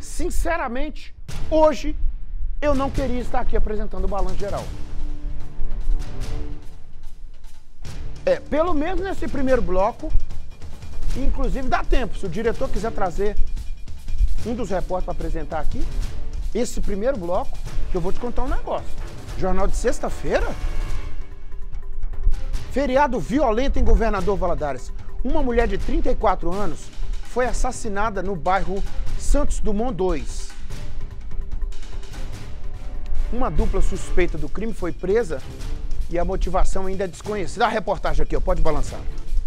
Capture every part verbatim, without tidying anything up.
sinceramente, hoje eu não queria estar aqui apresentando o balanço geral. É, pelo menos nesse primeiro bloco, inclusive dá tempo, se o diretor quiser trazer um dos repórteres para apresentar aqui, esse primeiro bloco, que eu vou te contar um negócio. Jornal de sexta-feira, feriado violento em Governador Valadares. Uma mulher de trinta e quatro anos foi assassinada no bairro Santos Dumont dois. Uma dupla suspeita do crime foi presa e a motivação ainda é desconhecida. A reportagem aqui, ó, pode balançar.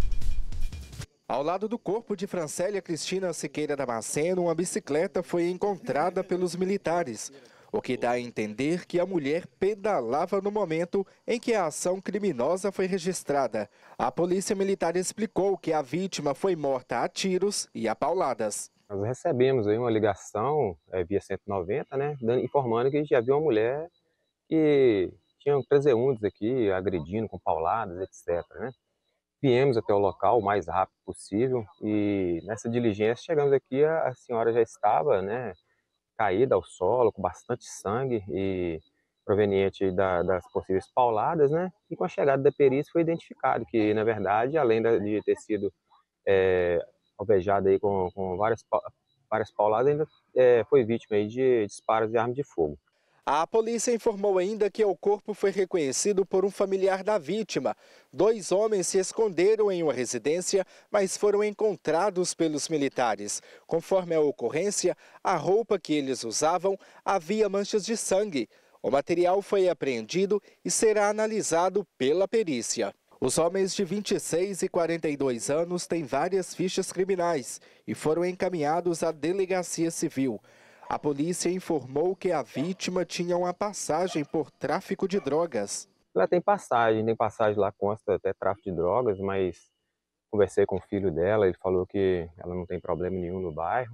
Ao lado do corpo de Francélia Cristina Siqueira Damasceno, uma bicicleta foi encontrada pelos militares, o que dá a entender que a mulher pedalava no momento em que a ação criminosa foi registrada. A polícia militar explicou que a vítima foi morta a tiros e a pauladas. Nós recebemos aí uma ligação é, via cento e noventa, né, informando que já havia uma mulher que tinha transeuntes aqui agredindo com pauladas, etcétera, né? Viemos até o local o mais rápido possível e nessa diligência chegamos aqui, a, a senhora já estava, né, caída ao solo, com bastante sangue e proveniente da, das possíveis pauladas, né? E com a chegada da perícia foi identificado que, na verdade, além de ter sido é, alvejada aí com, com várias, várias pauladas, ainda é, foi vítima aí de disparos de arma de fogo. A polícia informou ainda que o corpo foi reconhecido por um familiar da vítima. Dois homens se esconderam em uma residência, mas foram encontrados pelos militares. Conforme a ocorrência, a roupa que eles usavam havia manchas de sangue. O material foi apreendido e será analisado pela perícia. Os homens de vinte e seis e quarenta e dois anos têm várias fichas criminais e foram encaminhados à delegacia civil. A polícia informou que a vítima tinha uma passagem por tráfico de drogas. Ela tem passagem, tem passagem lá, consta até tráfico de drogas, mas conversei com o filho dela, ele falou que ela não tem problema nenhum no bairro.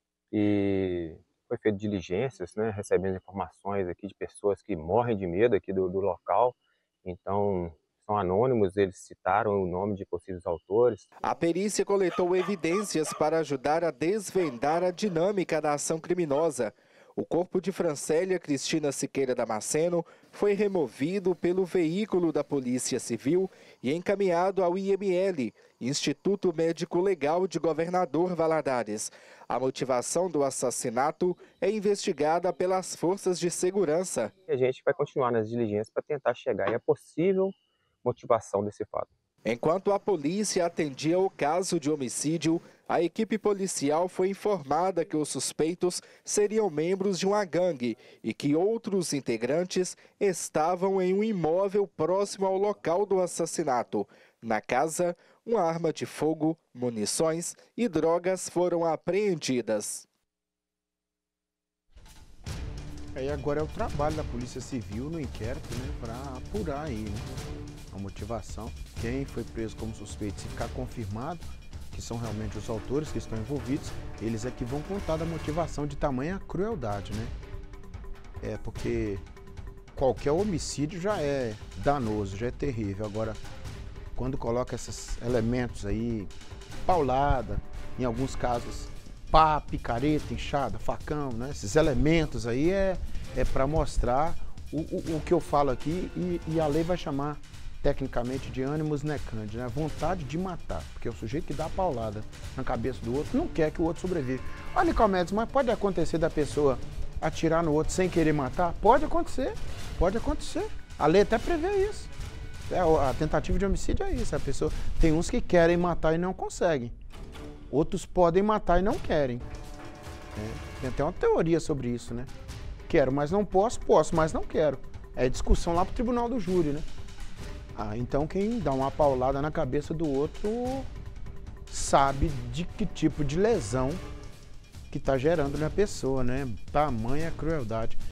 E foi feito diligências, né, recebendo informações aqui de pessoas que morrem de medo aqui do, do local. Então, são anônimos, eles citaram o nome de possíveis autores. A perícia coletou evidências para ajudar a desvendar a dinâmica da ação criminosa. O corpo de Francélia Cristina Siqueira Damasceno foi removido pelo veículo da Polícia Civil e encaminhado ao I M L, Instituto Médico Legal de Governador Valadares. A motivação do assassinato é investigada pelas forças de segurança. A gente vai continuar nas diligências para tentar chegar à possível motivação desse fato. Enquanto a polícia atendia o caso de homicídio, a equipe policial foi informada que os suspeitos seriam membros de uma gangue e que outros integrantes estavam em um imóvel próximo ao local do assassinato. Na casa, uma arma de fogo, munições e drogas foram apreendidas. Aí agora é o trabalho da Polícia Civil no inquérito, né, para apurar aí, né, a motivação. Quem foi preso como suspeito, se ficar confirmado que são realmente os autores que estão envolvidos, eles é que vão contar da motivação de tamanha crueldade, né? É porque qualquer homicídio já é danoso, já é terrível. Agora, quando coloca esses elementos aí, paulada, em alguns casos, pá, picareta, enxada, facão, né? Esses elementos aí é, é para mostrar o, o, o que eu falo aqui e, e a lei vai chamar tecnicamente de ânimos necandi, né? Vontade de matar, porque o sujeito que dá a paulada na cabeça do outro não quer que o outro sobreviva. Olha, Nicomedes, mas pode acontecer da pessoa atirar no outro sem querer matar? Pode acontecer, pode acontecer. A lei até prevê isso. É, a tentativa de homicídio é isso, a pessoa tem uns que querem matar e não conseguem. Outros podem matar e não querem. É, tem até uma teoria sobre isso, né? Quero, mas não posso, posso, mas não quero. É discussão lá pro tribunal do júri, né? Ah, então quem dá uma paulada na cabeça do outro sabe de que tipo de lesão que está gerando na pessoa, né? Tamanha crueldade.